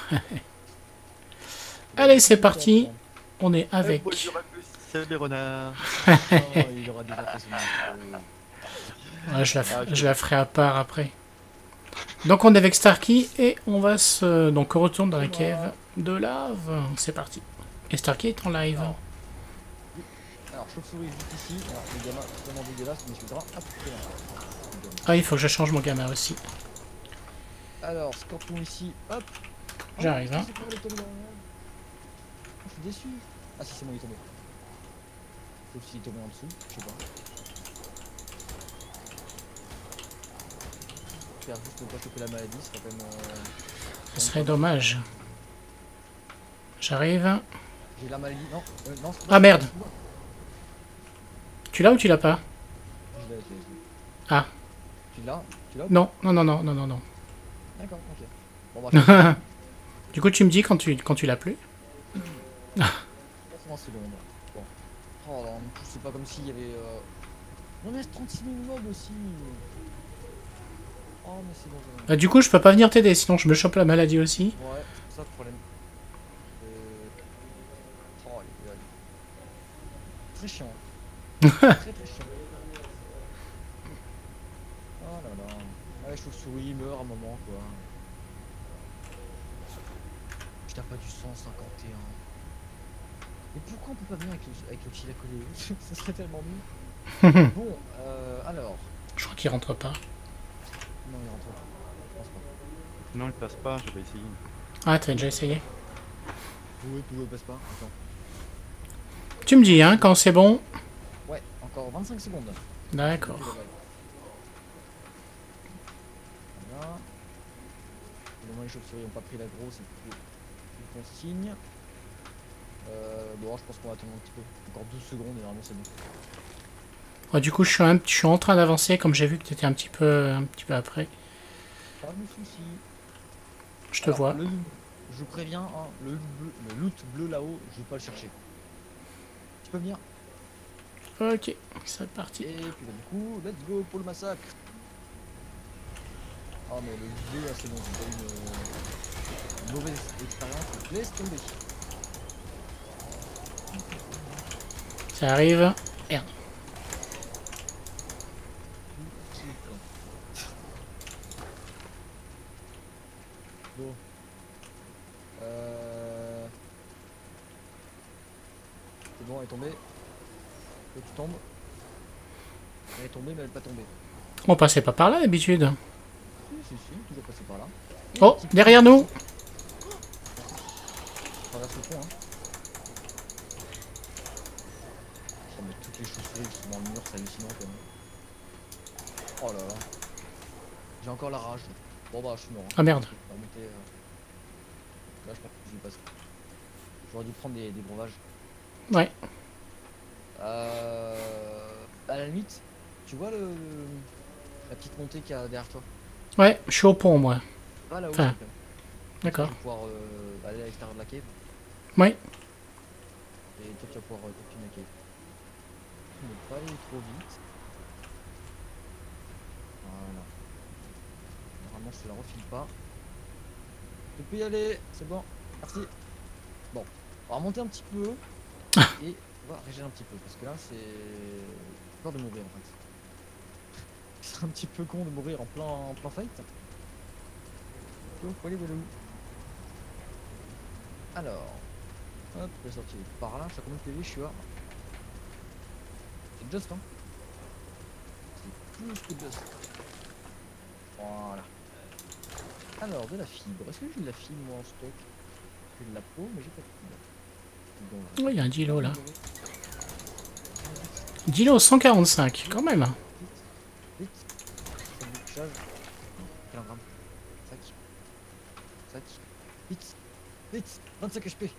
Allez, c'est parti. On est avec. C'est les renards. Il aura déjà fait son intro. Ouais, je la ferai à part après. Donc on est avec Starkey et on va se... Donc on retourne dans la cave de lave. C'est parti. Et Starkey est en live. Alors, chauve-souris juste ici. Alors, le gamin totalement dégueulasse, mais je vais hop, c'est là. Ah, il faut que je change mon gamin aussi. Alors, scorpion ici, hop. J'arrive, hein. C'est pas, il est tombé dans la merde. Oh, je suis déçu. Ah si, c'est bon, il est tombé. Sauf s'il est tombé en dessous, je sais pas. J'espère juste ne pas choper la maladie, ce serait quand même... Ce serait dommage. J'arrive. J'ai la maladie, non, non, Ah merde. Tu l'as ou tu l'as pas? Je l'ai. Ah. Tu l'as? Non, non, non, non, non, non, non. D'accord, ok. Bon, bah, Du coup, tu me dis quand tu l'as plus. 80 secondes. Bon. Oh là, en plus, c'est pas comme s'il y avait... On laisse 36 000 mobs aussi. Oh, mais c'est bon. Du coup, je peux pas venir t'aider, sinon je me chope la maladie aussi. Ouais, c'est ça le problème. Oh, il est très chiant. Très chiant. Oh là là. Ah, les chauves-souris meurent à un moment, quoi. Putain, pas du 151. Mais pourquoi on peut pas venir avec le fil à coller? Ça serait tellement mieux. Bon, alors. Je crois qu'il rentre pas. Non, il rentre pas. Je pense pas. Non, il passe pas, j'avais essayé. Ah, t'as déjà essayé? Oui, passe pas. Attends. Tu me dis, hein, quand c'est bon. Ouais, encore 25 secondes. D'accord. Voilà. Au moins les chauves-souris n'ont pas pris l'aggro, c'est plutôt bon signe. Bon, je pense qu'on va attendre un petit peu. Encore 12 secondes et normalement c'est bon. Ouais, du coup, je suis en train d'avancer, comme j'ai vu que t'étais un petit peu après. Pas de soucis. Je te vois. Je préviens, hein, le loot bleu là-haut, je vais pas le chercher. Tu peux venir? Ok, c'est parti. Et puis bah, du coup, let's go pour le massacre. Ah mais le bleu là c'est bon, j'ai pas eu une mauvaise expérience, donc laisse tomber. Ça arrive. Merde. Bon. C'est bon, elle est tombée. Et tu tombes. Elle est tombée mais elle est pas tombée. On passait pas par là d'habitude. Si, toujours passé par là. Oh, derrière nous. Traverse le pont, hein. Oh, mais toutes les chauves-souris qui sont dans le mur, c'est hallucinant quand même. Oh là là. J'ai encore la rage. Bon bah, je suis mort. Hein. Ah merde. On va monter, là, je pense que je vais passer. J'aurais dû prendre des breuvages. Ouais. À la limite, tu vois la petite montée qu'il y a derrière toi? Ouais, je suis au pont, moi. Ah là-haut, Enfin, d'accord. tu vas pouvoir aller à l'extérieur de la cave. Ouais. Et toi, tu vas pouvoir continuer la cave. Ne pas aller trop vite. Voilà. Normalement, je te la refile pas. Tu peux y aller, c'est bon. Merci. Bon, on va remonter un petit peu. Et on va régénérer un petit peu. Parce que là, c'est... J'ai peur de mourir en fait. C'est un petit peu con de mourir en plein fight. Faut aller de où? Alors, hop, la sortie est par là. Je sais combien de PV je suis à. C'est just, hein. C'est plus que just. Voilà. Alors, de la fibre. Est-ce que j'ai de la fibre moi en stock? J'ai de la peau, mais j'ai pas de fibre. Oh, il y a un Dilo là. Dilo 145, quand même. Vite. Charge. Quel gramme. Sac. Sac. Vite. Vite. 25 HP.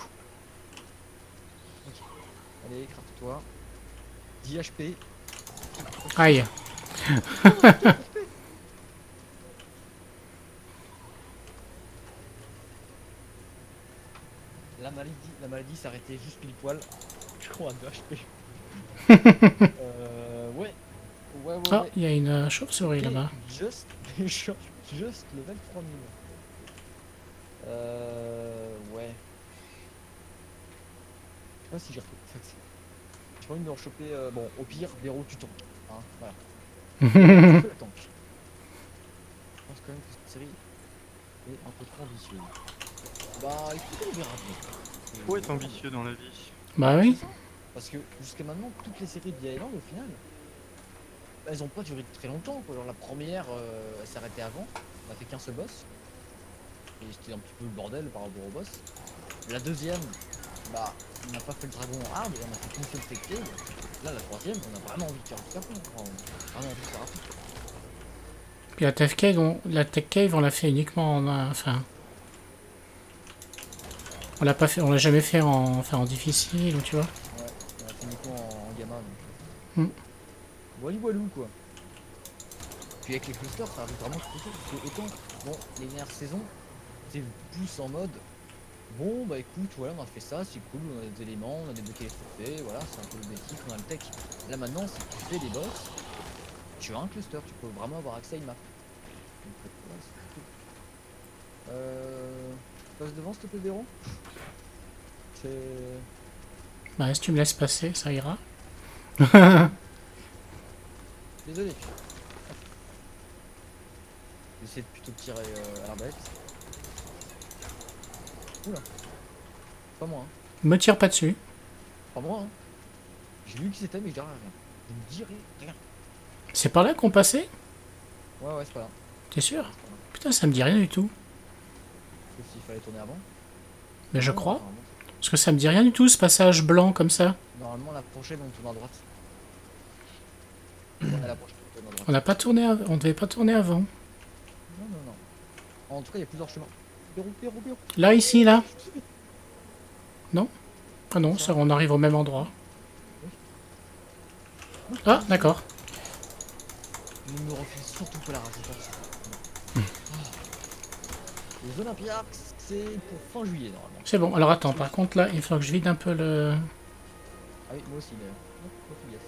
Ok. Allez, craft-toi. 10 HP. Aïe. La maladie s'arrêtait juste pile poil. Je crois à 2 HP. Ouais. Ah, il y a une chauve-souris là-bas. Just level 3000. Ouais. Je sais pas si j'ai retrouvé. En fait, j'ai pas envie de me rechoper. Bon, au pire, Béro, tu tombes. Hein, voilà. Je le tank. Je pense quand même que cette série est un peu trop ambitieuse. Bah, écoutez, on verra bien. Faut être ambitieux dans la vie. Bah oui. C'est ça. Parce que jusqu'à maintenant, toutes les séries de The Island, au final, elles ont pas duré très longtemps. Quoi. Genre, la première, elle s'arrêtait avant. On a fait qu'un seul boss. Et c'était un petit peu le bordel par rapport au boss. La deuxième, bah, on n'a pas fait le dragon en hard, et on a fait qu'une seule tech cave. Là, la troisième, on a vraiment envie de faire un truc à fond. Enfin, on a vraiment envie de faire un truc. Puis la Tech Cave, on l'a fait uniquement enfin, on l'a pas fait, on l'a jamais fait en difficile, tu vois. Ouais, on a fait uniquement en gamma. Donc. Hmm. Walou quoi. Puis avec les clusters, ça arrive vraiment tout ça. Parce que autant, bon, les dernières saisons, c'est plus en mode. Bon bah écoute, voilà, on a fait ça, c'est cool, on a des éléments, on a débloqué les trophées, voilà, c'est un peu le basique, on a le tech. Là maintenant, si tu fais des boss, tu as un cluster, tu peux vraiment avoir accès à une map. Donc, ouais, c'est cool. Passe devant s'il te plaît, Béron. C'est... Bah, si tu me laisses passer, ça ira. Désolé. J'essaie de plutôt tirer à l'arbalète. Oula. Pas moi, hein. Me tire pas dessus. Pas moi, hein. J'ai vu qui c'était, mais je dirais rien. Je ne dirai rien. C'est par là qu'on passait? Ouais, ouais, c'est pas là. T'es sûr? C'est pas là. Putain, ça me dit rien du tout. Sauf s'il fallait tourner avant. Mais je Non, crois. normalement, Parce que ça me dit rien du tout, ce passage blanc comme ça. normalement, la prochaine, on tourne à droite. Ouais, la prochaine, on tourne à droite. On n'a pas tourné, on devait pas tourner avant. Non, non, non. En tout cas, il y a plusieurs chemins. Pérou. Là, ici, là. Non? Ah non, ça, on arrive au même endroit. Ah, d'accord. Ne me refuse surtout pas la race, c'est pas ça. Les Olympiaques, c'est pour fin juillet, normalement. C'est bon. Alors attends, par contre, là, il faut que je vide un peu le... Ah oui, moi aussi, d'ailleurs. Hop, hop, yes.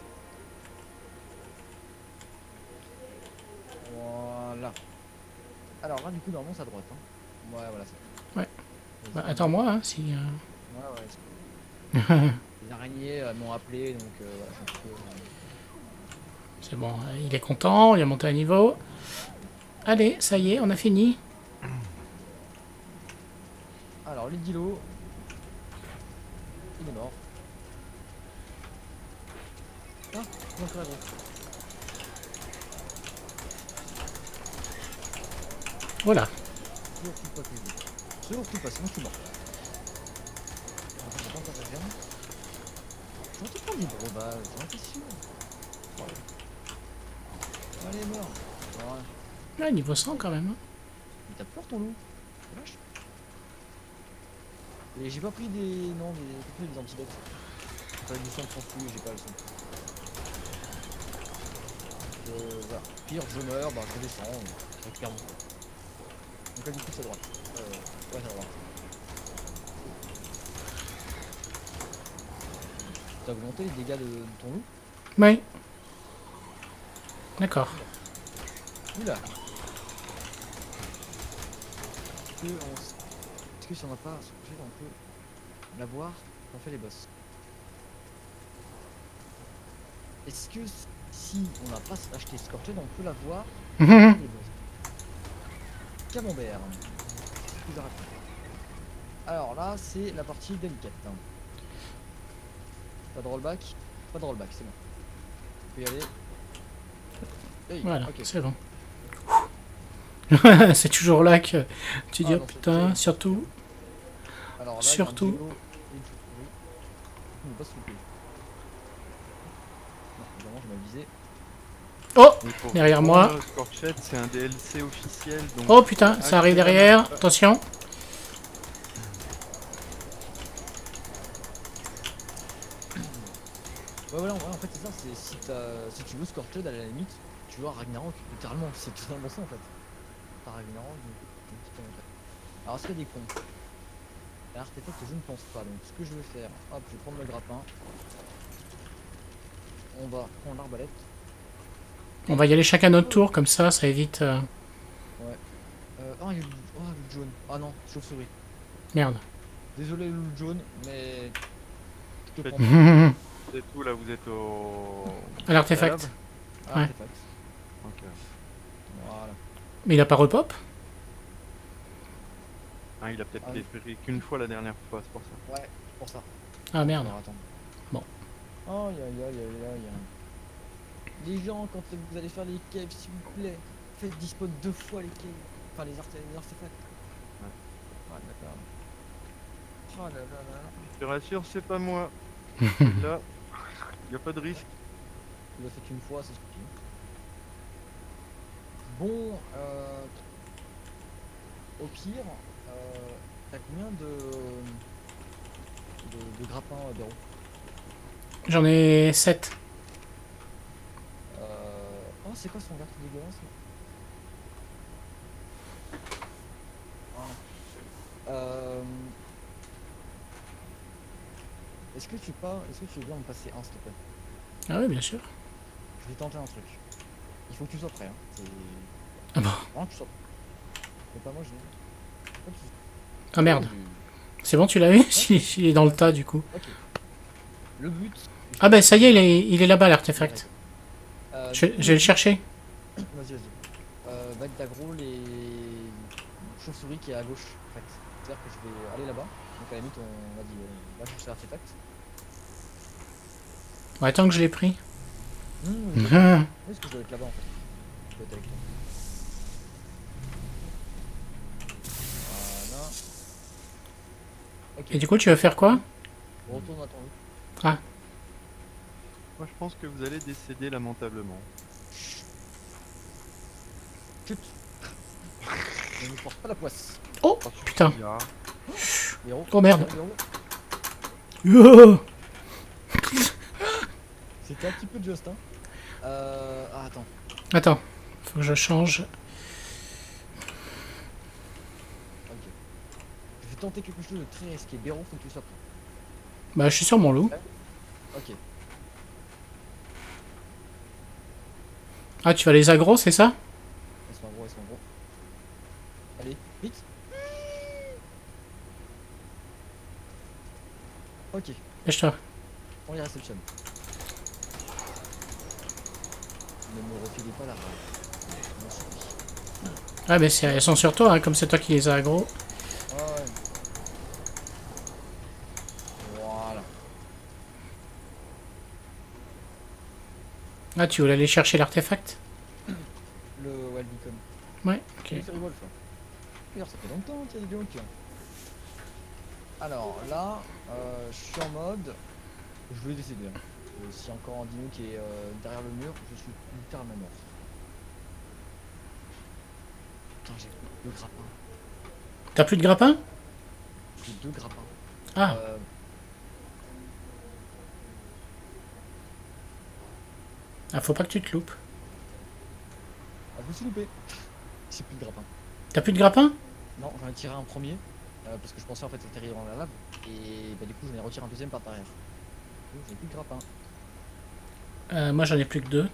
Voilà. Alors là, du coup, normalement, c'est à droite. Hein. Ouais, voilà, c'est. Ouais. Bah, attends-moi, hein, si... Ouais, ouais. Les araignées m'ont appelé, donc voilà, c'est un petit peu. C'est bon, il est content, il a monté à niveau. Allez, ça y est, on a fini. Alors, l'Idilo. Il est mort. Ah, non, c'est la grosse. Voilà. Surtout pas que je surtout pas, sinon je suis mort. J'ai pas encore la ferme. Je vais te prendre des gros balles, j'en étais sûr. Oh. Allez, meurs. Voilà. Là, niveau 100 quand même. Hein. Il t'a peur ton loup. C'est vache. Et j'ai pas pris des. Non, des antidotes. J'ai pas du sang de transfus, j'ai pas le sang. Voilà. Pire, je meurs, bah je descends, je récupère mon sang. Donc là, du coup, c'est à droite. Ouais, c'est à droite. T'as augmenté les dégâts de ton loup? Oui. D'accord. Oula. Est-ce que si on n'a pas surpris, on peut l'avoir quand on fait les boss? Est-ce que si on n'a pas acheté Scorched, on peut l'avoir quand on fait les boss? Camembert. Plus rapide. Alors là, c'est la partie délicate. Pas de rollback? Pas de rollback, c'est bon. On peut y aller. Hey, Voilà, okay. c'est bon. C'est toujours là que tu dis, oh non, putain, surtout. Alors là, Surtout. il y a un duo et une chauve-souris. On ne pas se louper. Non, évidemment, je m'avisais. Oh, derrière moi. Scorched, c'est un DLC officiel. Donc Oh putain, ça arrive derrière. Attention. Ouais, voilà, en fait, c'est ça. Si tu veux Scorched, à la limite, tu vois Ragnarok, littéralement, c'est totalement ça en fait. T'as Ragnarok, donc un petit peu en fait. Alors, est-ce qu'il y a des cons? L'artefact, je ne pense pas. Donc, ce que je vais faire, hop, je vais prendre le grappin. On va prendre l'arbalète. On va y aller chacun notre tour, comme ça évite... Ouais. Oh, il y a le jaune. Ah non, chauve-souris. Merde. Désolé le loot jaune, mais je te Faites- prends. Vous êtes où là? Vous êtes au... À l'artefact. Ah, Ouais. artefact. Ok. Voilà. Mais il a pas repop? Ah, il a peut-être Ah oui. déféré qu'une fois la dernière fois, c'est pour ça. Ouais, c'est pour ça. Ah merde. Alors attends. Bon. Aïe aïe aïe aïe aïe. Les gens, quand vous allez faire les caves, s'il vous plaît, faites dispo 2 fois les caves. Enfin, les artefacts. Ouais. Ah, d'accord. Oh là là là. Je te rassure, c'est pas moi. Là, y a pas de risque. Tu l'as fait une fois, c'est suffit. Bon, au pire, t'as combien de grappins, Béro? J'en ai 7. Oh, c'est quoi son verre qui est dégueulasse là? Ah. Est-ce que tu veux bien me passer un, s'il te plaît? Ah oui, bien sûr. Je vais tenter un truc. Il faut que tu sois prêt, hein. C'est... Ah bon. Vraiment que tu sois prêt. Mais pas moi, je dis. Pas de soucis. Ah merde. Oh, C'est bon, tu l'as eu? Il est dans le tas du coup. Ok. Le but... Ah bah ça y est, il est là-bas l'artefact. Je du coup, vais le chercher. Vas-y, vas-y. Va être d'aggro les chauves-souris qui est à gauche, en fait. C'est-à-dire que je vais aller là-bas. Donc à la limite, on va dire, va chercher l'artefact. Ouais, tant que je l'ai pris. Oui, Ah. parce que je dois être là-bas, en fait. Je dois être avec toi. Voilà. Ok. Et du coup, tu vas faire quoi? On retourne à ton lit. Ah, Moi, je pense que vous allez décéder lamentablement. Chut. Ne nous porte pas la poisse. oh putain. Bizarre. Héros. Oh merde. Héros. Oh. C'était un petit peu juste, hein. Ah, attends. Attends, faut que je change. Ok. Je vais tenter quelque chose de très risqué. Béron, faut que tu sois prêt. Bah, je suis sur mon loup. Ok. Ah, tu vas les aggro, c'est ça? Laisse-moi gros, laisse-moi gros. Allez, vite. Ok, Lâche-toi. on les réceptionne. Ne me refilez pas la rage. Je m'en supplie. Ah, mais elles sont sur toi, hein, comme c'est toi qui les as aggro. Ah ouais. Voilà. Ah, tu voulais aller chercher l'artefact? Le Wild Beacon. Ouais, ok. C'est rigolo ça. D'ailleurs, ça fait longtemps qu'il y a des vidéos qui ont. Alors là, je suis en mode. Je vais décider. Hein. S'il y a encore un dino qui est derrière le mur, je suis littéralement mort. Putain, j'ai deux grappins. T'as plus de grappin? J'ai deux grappins. Ah, ah, faut pas que tu te loupes. je me suis loupé. J'ai plus de grappins. T'as plus de grappin? Non, j'en ai tiré un premier. Parce que je pensais en fait atterrir dans la lave. Et bah, du coup, j'en ai retiré un deuxième par derrière. Donc, j'ai plus de grappins. Moi, j'en ai plus que 2.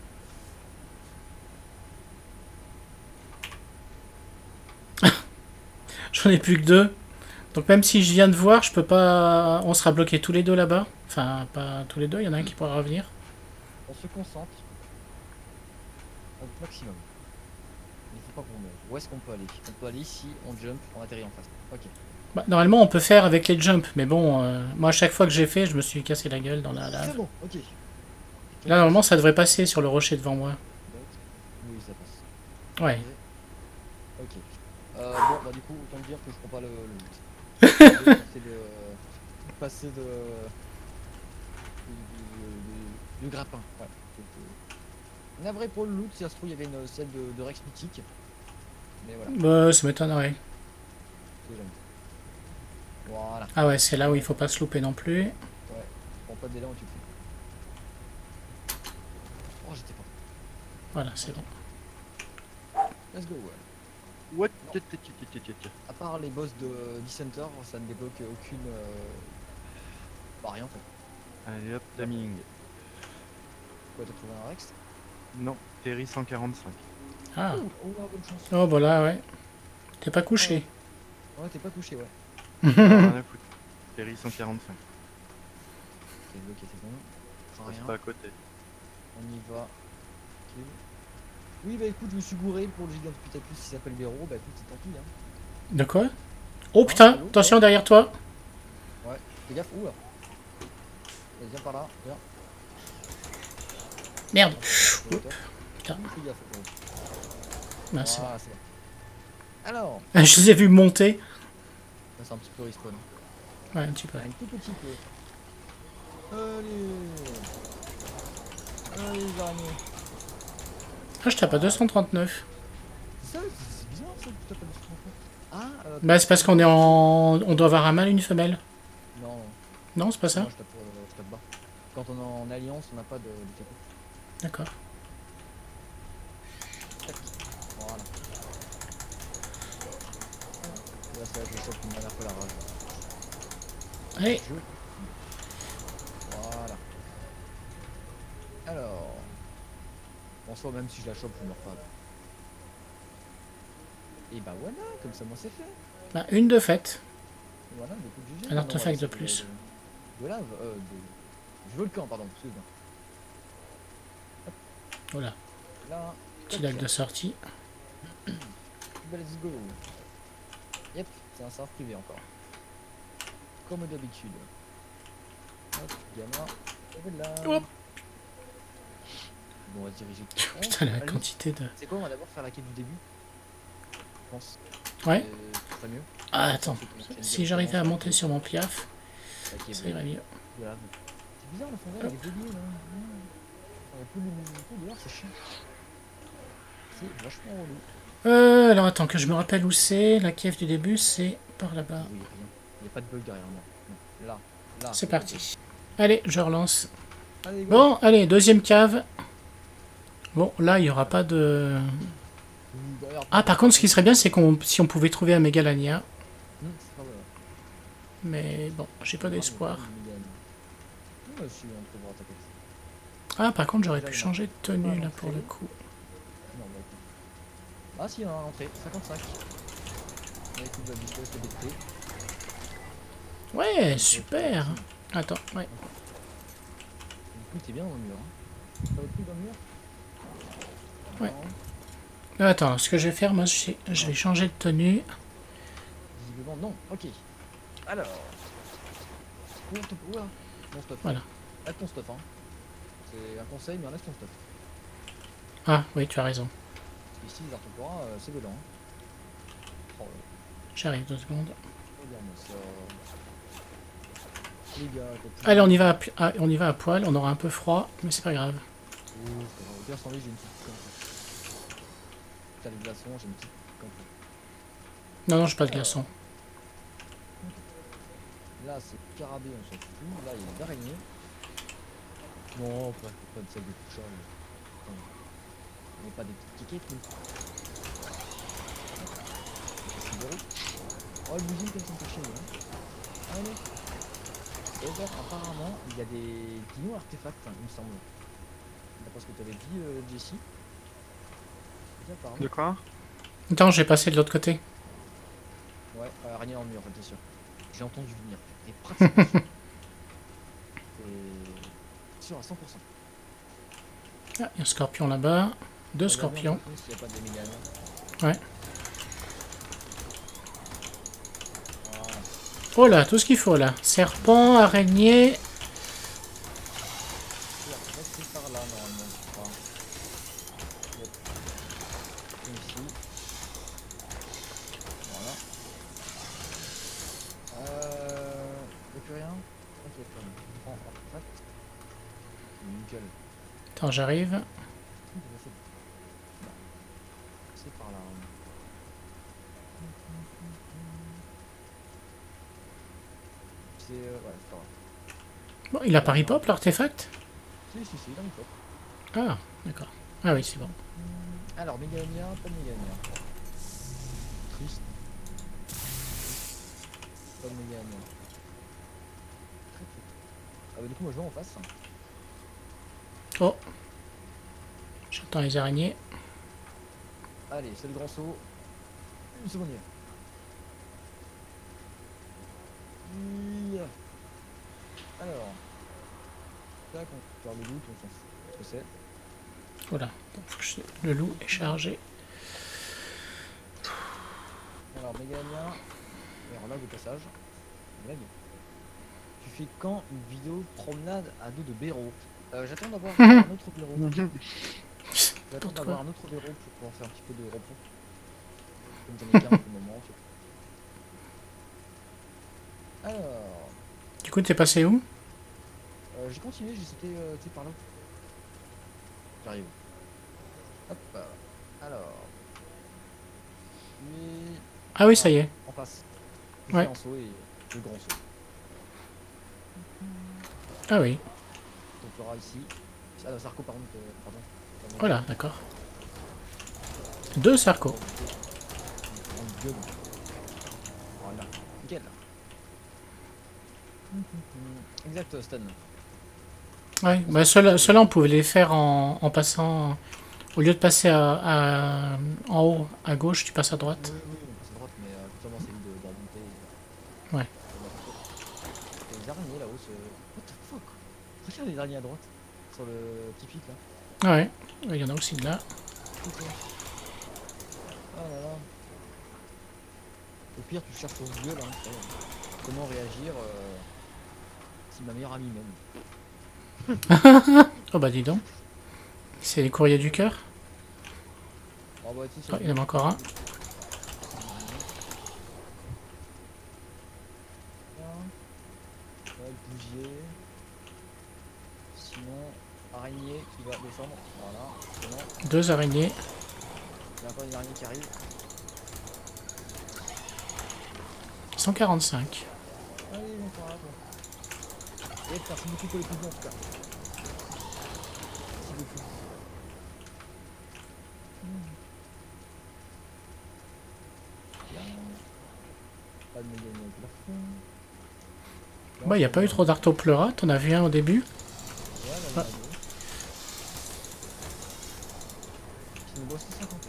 J'en ai plus que 2. Donc même si je viens de voir, je peux pas... On sera bloqués tous les deux là-bas. Enfin, pas tous les deux, il y en a un qui pourra revenir. On se concentre au maximum. Il faut pas qu'on meure. Où est-ce qu'on peut aller? On peut aller ici, on jump, on atterrit en face. Ok. Bah, normalement, on peut faire avec les jumps. Mais bon, moi, à chaque fois que j'ai fait, je me suis cassé la gueule dans la C'est lave. bon, ok. Là, normalement, ça devrait passer sur le rocher devant moi. Oui, ça passe. Ouais. Ok. Bon, bah du coup, autant dire que je prends pas le loot. Je vais passer du grappin. Ouais. Navré pour le loot, si ça se trouve, il y avait une celle de Rex mythique. Mais voilà, Bah, ça m'étonnerait. c'est jamais. Voilà. Ah ouais, c'est là où il faut pas se louper non plus. Ouais, prends pas d'élan et tu le fais. Oh, j'étais pas. Voilà, c'est bon. Let's go, ouais. What? À part les boss de Dissenter, ça ne débloque aucune. Bah, rien en fait. Allez hop, timing. Quoi, t'as trouvé un Rex? Non, Terry 145. Ah. Oh, bonne chance. Oh, voilà, ouais. T'es pas couché. Ouais, t'es pas couché, ouais. Rien à foutre. Terry 145. Ok, ok, c'est bon. Sans Passe rien. pas à côté. On y va. Ok. Oui, bah écoute, je me suis gouré pour le Gigantopithecus qui s'appelle Béro. Bah écoute, c'est tant pis. Hein. De quoi? Oh putain, c'est l'eau, attention ouais. derrière toi. Ouais, fais gaffe. Oula. Vas-y, viens par là. Viens. Merde. Oups. Putain. Fais gaffe. Gros. Ah, c'est bon. Voilà, c'est bon. Alors, Je les ai vus monter. là, c'est un petit peu respawn. Ouais, un petit peu. Un tout petit peu. Allez. Allez, les araignées. Ah, je tape à 239. C'est bizarre ça que tu t'appelles ce truc. Ah, Bah, c'est parce qu'on est en. On doit avoir un mâle et une femelle. non, Non, c'est pas ça? non, je tape bas. Quand on est en alliance, on n'a pas de fécaux. D'accord. Tac. Voilà. Là, ça, je chope une dernière fois la rage. Allez. Voilà. Alors. En soi, même si je la chope, je meurs pas. Et bah voilà, comme ça, moi c'est fait. Bah, une de faite. Voilà, du coup, GG. Un Maintenant, artefact on va de essayer plus. De lave, du volcan, pardon, excuse-moi. Voilà. Là, Petit lac de sortie. let's go. Yep, c'est un serveur privé encore. Comme d'habitude. Hop, gamma. Et là. Hop. Bon, on va se diriger. Putain, la Allez. quantité de. C'est quoi, on va d'abord faire la quête du début. Je pense. Ouais. Ce serait mieux. Ah, attends. Si j'arrivais à monter sur mon piaf, Ok, ça irait mieux. voilà. C'est bizarre le fond vert, il est délié là. Il y a plus de luminosité dehors, c'est chiant. C'est vachement relou. Alors attends, que je me rappelle où c'est. La cave du début, c'est par là-bas. Oui, rien. Il n'y a pas de bug derrière moi. Non. Là, là. C'est parti. Allez, je relance. Allez, go. Bon, allez, deuxième cave. Bon, là, il n'y aura pas de... Derrière, Ah, par contre, ce qui serait bien, c'est qu'on si on pouvait trouver un Mégalania. c'est pas vrai. Mais bon, j'ai pas d'espoir. Ouais, si, on trouvera, t'inquiète. Ah, par contre, j'aurais pu changer de tenue, là, pour le coup. Non, bah, écoute. Ah, si, il y en a un à l'entrée. 55. Ouais, écoute, bah, je te laisse le détecter. Ouais, super. Attends, ouais. Du coup, t'es bien dans le mur. Hein. Ça va plus dans le mur? Ouais. Non. Attends, ce que je vais faire, moi, je vais changer de tenue. Visiblement, non. Ok. Alors. Ouvre ton... Oula. Mon stuff. Voilà. Laisse ton stuff, hein. C'est un conseil, mais enlève ton stuff. Ah, oui, tu as raison. Parce qu'ici, les arthroporas, c'est dedans. Hein. Oh, J'arrive 2 secondes. regarde-moi ça. Les gars, Allez, on y va on y va à poil. On aura un peu froid, mais c'est pas grave. Oh, c'est pas grave. Bien sans lui, j'ai une petite comme ça. T'as les glaçons, j'ai une petite comme ça. Non, non, j'ai pas de glaçon. Là, c'est carabé, on s'en fout. Là, il y a des araignées. Non, pas de sac de couchage. On n'est pas des petites kékettes, nous. C'est zéro. Oh, le bougie, comme ça me fait chier, hein. Allez. Et vert, apparemment, il y a des dinos artefacts, il me semble. D'après ce que tu avais dit, Jessie. De quoi? Attends, j'ai passé de l'autre côté. Ouais, araignée dans le mur, en fait, t'es sûr. J'ai entendu venir. Et pratiquement sûr. C'est sûr à 100%. Ah, il y a un scorpion là-bas. 2 Regardez scorpions. en fait, s'il y a pas des méga animaux. Ouais. Voilà. Oh là, tout ce qu'il faut là. Serpent, araignée. Et après, c'est par là, normalement, je crois. Yep. Ici. Voilà. Y'a plus rien? Ok, y'a plus rien. Prends artefact. Nickel. Attends, j'arrive. C'est par là. C'est ouais, c'est par là. Bon, il a pas ripop l'artefact? Si, dans le top. Ah, d'accord. Ah oui, c'est bon. Alors, Mégania, pas de Mégania. Triste. Pas de Mégania. Très triste. Ah bah du coup, moi je vais en face. Oh. J'entends les araignées. Allez, c'est le grand saut. Une seconde. Yeah. Alors, tac, on va faire le loot, on s'en fout ce que c'est. Voilà. Donc, le loup est chargé. Alors, Mégalien, et alors là, au passage, blague. Tu fais quand une vidéo promenade à dos de Béraud? J'attends d'avoir un autre Béraud. J'attends d'avoir un autre Béraud pour pouvoir faire un petit peu de repos. Comme j'en ai qu'un pour le moment. En fait. Alors, Du coup, t'es passé où? j'ai continué, c'était par là. J'arrive. Hop. Alors. Mais. Ah oui, ça y est. On passe. Je Ouais. fais un saut et le grand saut. Ah oui. Donc il y aura ici. Ah, le Sarko, par contre, pardon. Voilà, d'accord. 2 Sarko. En gueule. Voilà. Nickel. Exact, Stun. Ouais, bah ceux-là, on pouvait les faire en passant. Au lieu de passer en haut à gauche, tu passes à droite. Oui, on passe à droite, mais justement, c'est vite de remonter. Ouais. Les araignées là-haut, what the fuck? Regarde les araignées à droite. Sur le petit pic là. Ah ouais, il y en a aussi de là. Putain. Ah là là. Au pire, tu cherches au vieux là. Comment réagir si ma meilleure amie même. Oh bah dis donc. C'est les courriers du cœur. Oh bah, tu sais, Oh, il y en a encore un. Ouais, bougier. Sinon, araignée qui va descendre. Voilà, c'est bon. 2 araignées. Il y a encore une araignée qui arrive. 145. Allez, on fera là. Et merci beaucoup pour les coups en tout cas. Merci beaucoup. Bien. Pas de méga au plafond. Bah, il n'y a pas eu trop d'arthopleura. T'en as vu un au début. Ouais, là, il y en a deux. Qui nous boit 150.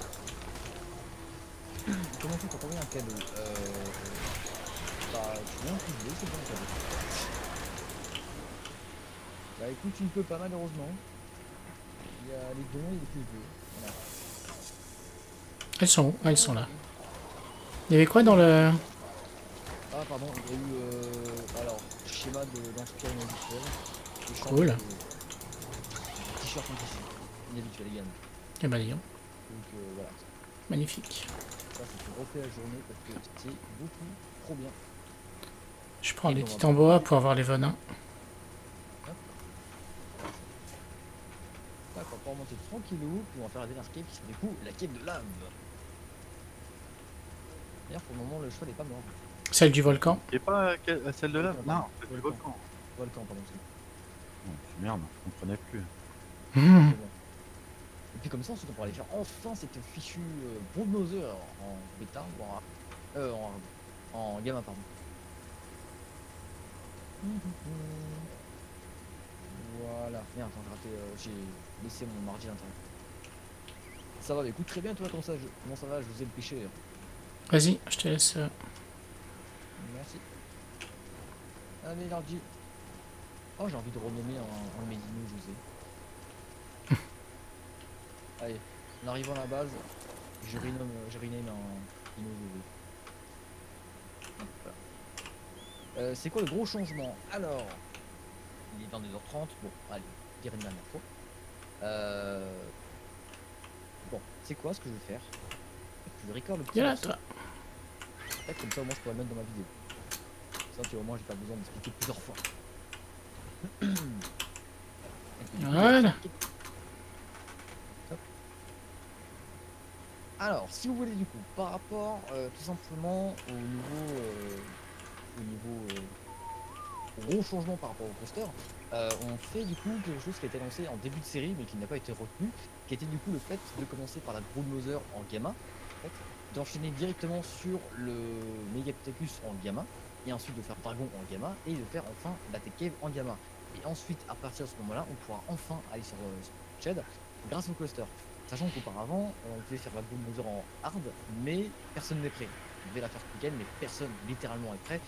Comment tu peux trouver un cadeau? Bah, tu viens de c'est bon le cadeau. Bah écoute, tu ne peux pas malheureusement. Il y a les dons et les plus bleus. Voilà. Elles sont où? Ah, elles sont là. Il y avait quoi dans le... Ah pardon, il y a eu alors schéma d'inspiration inhabituel. Cool. T-shirt en tissu. Inhabituel également. Eh ben, dis donc. Donc voilà. Magnifique. Ça te refait la journée parce que c'est beaucoup trop bien. Je prends Et les bon, titans boa pour avoir les venins. D'accord, pour remonter tranquillou, puis on va faire la dernière cave qui serait du coup la cave de lave. D'ailleurs pour le moment le cheval n'est pas mort. Celle du volcan. Et pas celle de là? Non, c'est le volcan. Volcan, pardon. Merde, je comprenais plus. Mmh. Et puis comme ça ensuite on pourra aller faire enfin cette fichue bulldozer en bêta ou en gamma pardon. Voilà. Merde, attends, j'ai laissé mon mardi à l'intérieur. Ça va, bah, écoute très bien toi comment ça va, je vous ai le pêché. Vas-y, je te laisse. Merci. Allez l'ardi. Oh j'ai envie de renommer un Médino José. Allez, en arrivant à la base, je rename un Dino José. Voilà. C'est quoi le gros changement? Alors, il est 22h30, bon, allez, dire une dernière fois. Bon, c'est quoi ce que je vais faire? Je record le petit Viens là, morceau. toi. Tac, comme ça au moins je pourrais le mettre dans ma vidéo. Ça tu au moins j'ai pas besoin d'expliquer plusieurs fois. Voilà. Hop. Alors, si vous voulez du coup, par rapport tout simplement au gros changement par rapport au poster, on fait du coup quelque chose qui a été lancé en début de série mais qui n'a pas été retenu, qui était du coup le fait de commencer par la Broodmother en gamma, en fait, d'enchaîner directement sur le Megapithecus en gamma, et ensuite de faire Dragon en gamma, et de faire enfin la Tech Cave en gamma. Et ensuite, à partir de ce moment-là, on pourra enfin aller sur Shed grâce au cluster. Sachant qu'auparavant, on pouvait faire la Broodmother en hard, mais personne n'est prêt. On devait la faire week-end, mais personne littéralement est prêt.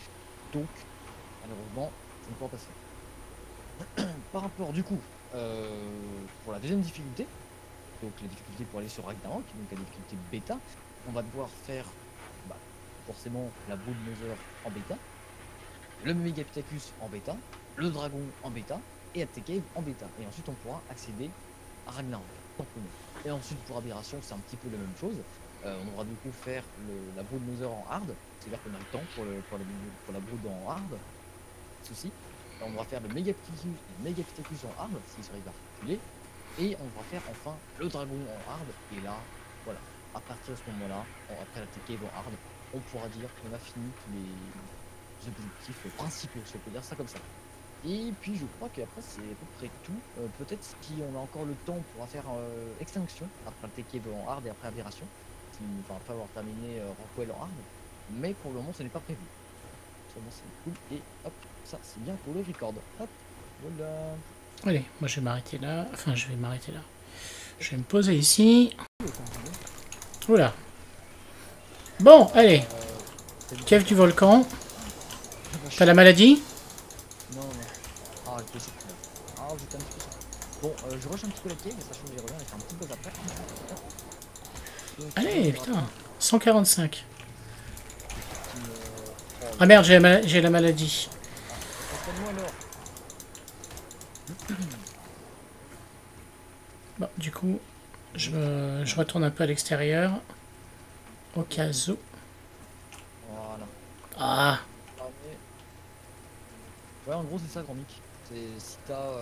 Donc, malheureusement, ça ne peut pas passer. Par rapport, du coup, pour la deuxième difficulté, donc la difficulté pour aller sur Ragnarok, donc la difficulté bêta, on va devoir faire bah, forcément la boule Mother en bêta, le Megapithecus en bêta, le dragon en bêta et Apte Cave en bêta. Et ensuite on pourra accéder à Ragnarok. Et ensuite pour Aberration c'est un petit peu la même chose. On devra du coup faire la brood Mother en hard, c'est-à-dire qu'on a le temps pour la brood en hard, souci. On va faire le Megapithecus en hard, s'il s'arrive à reculer. Et on va faire enfin le dragon en hard. Et là, voilà, à partir de ce moment-là, après la Cave en hard, on pourra dire qu'on a fini tous les objectifs principaux, si on peut dire ça comme ça. Et puis je crois qu'après c'est à peu près tout. Peut-être si on a encore le temps, on pourra faire extinction après le Cave en hard et après aberration. Enfin, après avoir terminé Rockwell en hard. Mais pour le moment ce n'est pas prévu. Seulement c'est cool. Et hop, ça c'est bien pour le record. Hop, voilà. Allez, moi je vais m'arrêter là. Enfin, je vais m'arrêter là. Je vais me poser ici. Oula. Bon, allez. Cave du volcan. T'as la maladie? Non, non. Ah, le PC. Ah, j'étais un petit peu sûr. Bon, je rush un petit peu la cave, sachant que j'y reviens et faire un petit buzz après. Donc, Allez, putain. 145. qui me... Ah merde, j'ai la maladie. Entraîne-moi alors. Bon, du coup, je retourne un peu à l'extérieur. Au cas où. Voilà. Ah, Ouais, en gros, c'est ça, grand Mick. C'est si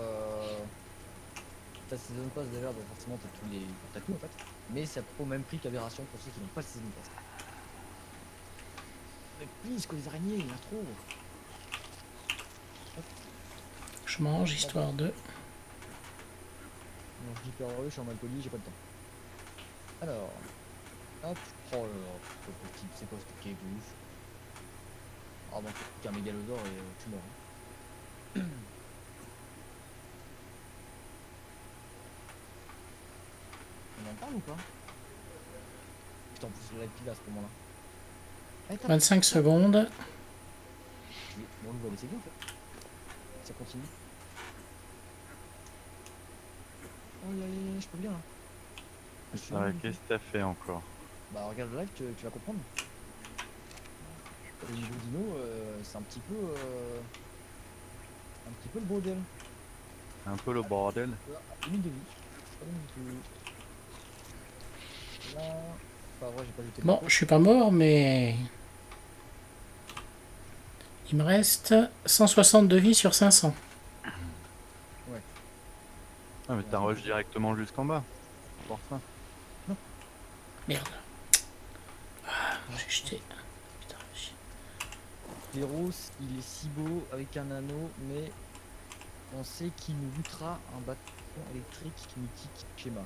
t'as Season Pass déjà, donc forcément t'as tout en fait. Mais c'est au même prix qu'Aberration pour ceux qui n'ont pas le Season Pass. Mais please, que les araignées, il y en a trop. je mange histoire de... Non, je dis hyper heureux, je suis en malpoli, j'ai pas le temps. Alors, hop, oh là là, c'est quoi ce cave de ouf. Ah bon, qu'un mégalodore et tu meurs. Hein. On en parle ou pas? Putain, en plus, la pile à ce moment-là. 25 secondes. Oui, bon, on le voit des séquences en fait. Ça continue. Oh, je peux bien là. Qu'est-ce que t'as fait encore? Bah regarde le live, tu vas comprendre. Le niveau dino, c'est un petit peu le bordel. Un peu le bordel. Une minute de vie. Pas mal du tout. Là. Pas vrai, j'ai pas jeté le Bon, marteau. je suis pas mort, mais... Il me reste 160 de vie sur 500. Ouais. Ah mais t'as rush directement jusqu'en bas. Pour ça. Merde. Ah, j'ai jeté. Putain, Véros, il est si beau avec un anneau, mais on sait qu'il nous goûtera un bâton électrique mythique schéma.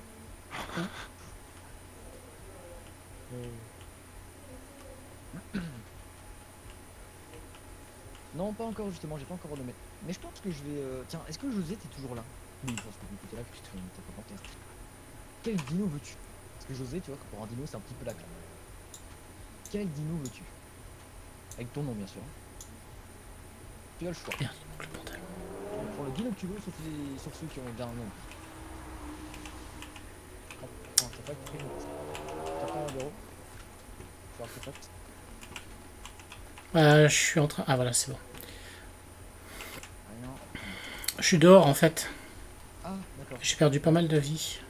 Non, pas encore justement, j'ai pas encore renommé. Mais je pense que je vais. Tiens, est-ce que José t'es toujours là? Oui, je pense que tu es là, puisque tu t'as pas commentaire. Quel dino veux-tu? Parce que José, tu vois, que pour un dino, c'est un petit peu la classe. Quel dino veux-tu? Avec ton nom, bien sûr. Tu as le choix. merde, il manque le pantalon. Pour le dino que tu veux, sauf ceux qui ont déjà un nom. Oh, t'as pas pris une... T'as pas un bureau? Faut artefact. Je suis en train... Ah voilà, c'est bon. Rien. Je suis dehors en fait. Ah, d'accord. J'ai perdu pas mal de vie.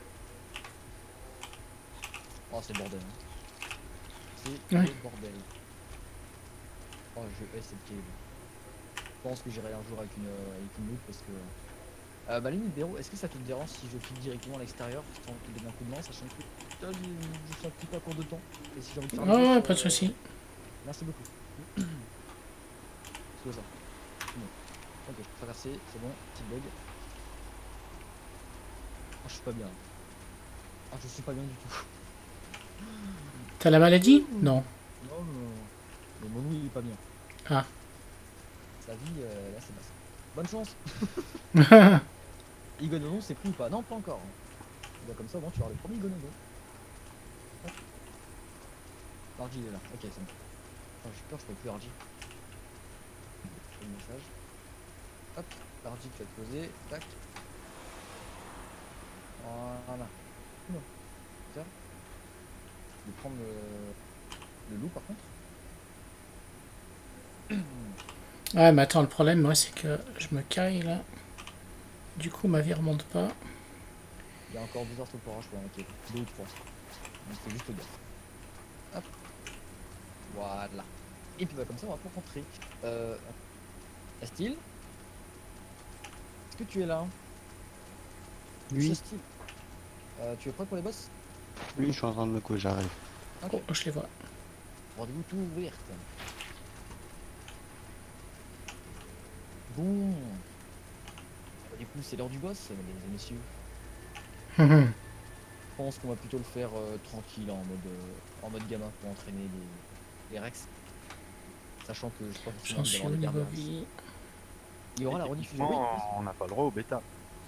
Oh, c'est le bordel. Hein. C'est Ouais. le bordel. Oh, je hais cette cave. Je pense que j'irai un jour avec une loot parce que... bah limite Béro, est-ce que ça te dérange si je file directement à l'extérieur sans te donner un coup de main, sachant que putain, je suis un petit peu à court de temps. Et si j'ai envie de faire Oh, un pas de soucis. Merci beaucoup. C'est ça. Bon. Ok, je peux traverser, c'est bon, petit bug. Ah, je suis pas bien. Ah, je suis pas bien du tout. T'as la maladie? Non. Non, non. Mais mon oui, il est pas bien. Ah. Sa vie, là, c'est basse. Bonne chance. Igonono, c'est pris ou pas? Non, pas encore. Bah, comme ça, bon, tu vas avoir le premier Igonono. Argy il est là. Ok, c'est bon. Oh, j'ai peur, je peux plus Argy. le message. Hop, l'argile tu vas te poser. Tac. Voilà. Non. Ça. Je vais prendre le loup par contre. Ouais, mais attends, le problème, moi, c'est que je me caille, là. Du coup, ma vie remonte pas. Il y a encore 2 heures sur le forage pour inquiéter. 2 ou 3. Donc c'est juste gaffe. Hop. Voilà. Et puis bah, comme ça on va pouvoir rentrer. Astil, est-ce que tu es là? Oui, Astil, tu es prêt pour les boss? oui, je suis en train de me coucher, j'arrive. Ok. Oh, je les vois. Rendez-vous tout ouverte. Bon. Bah, du coup c'est l'heure du boss, mesdames et messieurs. Hum, Je pense qu'on va plutôt le faire tranquille en mode gamin pour entraîner les Rex. Sachant que je crois J'en suis au le niveau Gardiens. vie. Il y aura la rediffusion. Oui, Techniquement, on n'a pas le droit au bêta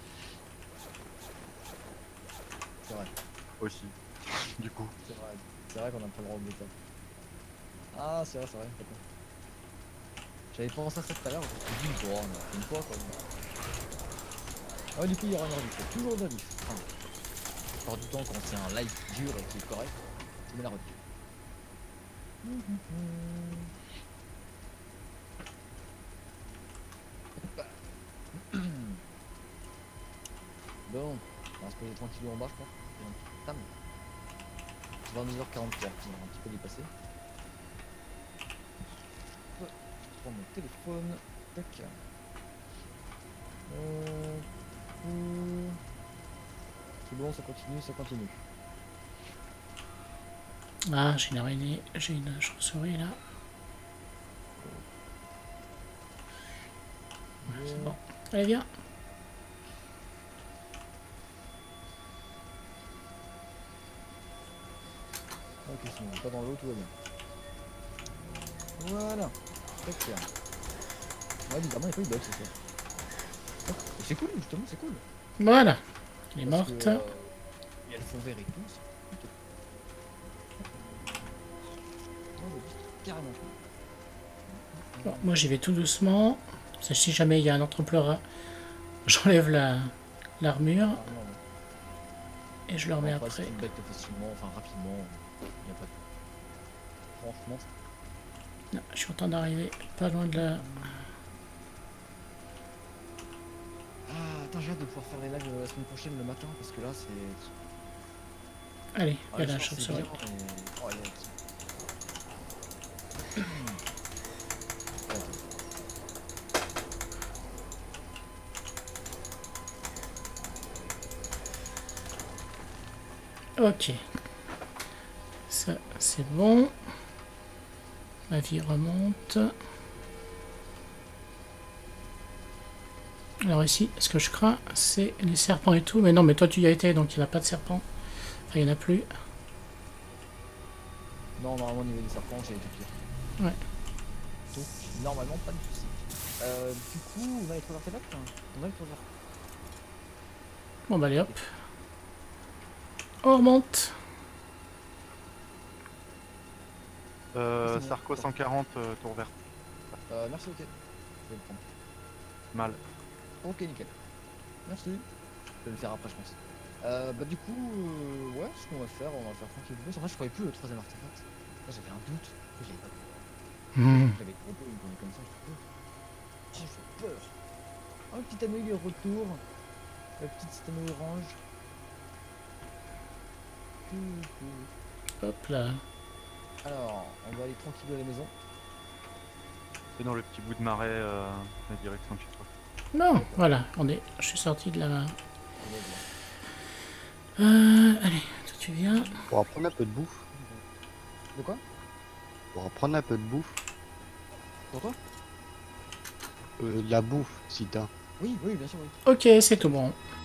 c'est vrai. aussi. Du coup. C'est vrai qu'on a pas le droit au bêta. Ah, c'est vrai, d'accord. J'avais pensé à ça tout à l'heure, je me suis dit, bon, on a fait une fois quoi. Ah, du coup, il y aura une rediff. Il y a toujours une rediff. Enfin, la plupart du temps, quand c'est un live dur et qui est correct, tu mets la rediff. Bon, on va se poser tranquille en bas, je crois. Il y a un petit tam. 22h43, on va un petit peu dépassé. Je prends mon téléphone. Tac. C'est bon, ça continue, ça continue. Ah, j'ai une araignée, j'ai une chauve-souris, là. Ouais, c'est bon. Allez, viens. Ok, sinon, pas dans l'eau, tout va bien. Voilà. Tac. Ouais, bizarrement, il n'y a pas eu de bug, c'est ça. Oh, c'est cool, justement, c'est cool. Voilà. Elle est Parce morte. que, il y a le fond vert et tout. C'est plutôt cool. Ouais, carrément cool. Bon, moi, j'y vais tout doucement. Parce que si jamais il y a un entrepleura, j'enlève l'armure Ah, non, non. et je le remets Après, après. si tu bête facilement, enfin rapidement, il n'y a pas de... Franchement, Non, je suis en train d'arriver pas loin de la... ah, attends, j'ai hâte de pouvoir faire les lives la semaine prochaine le matin parce que là c'est. Allez, Ah, il y a le la soir, c'est chauve-souris. bien, mais... Oh, elle est- Ok. Ça, c'est bon. Ma vie remonte. Alors ici, ce que je crains, c'est les serpents et tout. Mais non, mais toi tu y as été, donc il n'y a pas de serpents. Enfin, il n'y en a plus. Non, normalement au niveau des serpents, j'ai été pire. Ouais. Donc, normalement, pas de soucis. Du coup, on a les 3 artefacts. On a les 3 artefacts. Bon bah allez hop. On remonte. C'est bon. Sarko 140, tour verte. Merci, ok. Je vais le prendre. Mal. Ok, nickel. Merci. Je vais le faire après, je pense. Bah, du coup, ouais, ce qu'on va faire tranquillement. En fait, je croyais plus le 3ème artefact. Là, j'avais un doute. Je l'avais pas vu. J'avais trop peur, une journée comme ça, j'ai peur. Oh, j'ai peur. Oh, le petit anneau, il est au retour. La petite anneau orange. Hop là. Alors, on va aller tranquille à la maison. C'est dans le petit bout de marais, la direction de chez toi. Non, voilà, je suis sorti de la... allez, toi tu viens. Pour reprendre un peu de bouffe. De quoi? Pour reprendre un peu de bouffe. Pourquoi? De la bouffe, si t'as. Oui, oui, bien sûr, oui. Ok, c'est tout bon.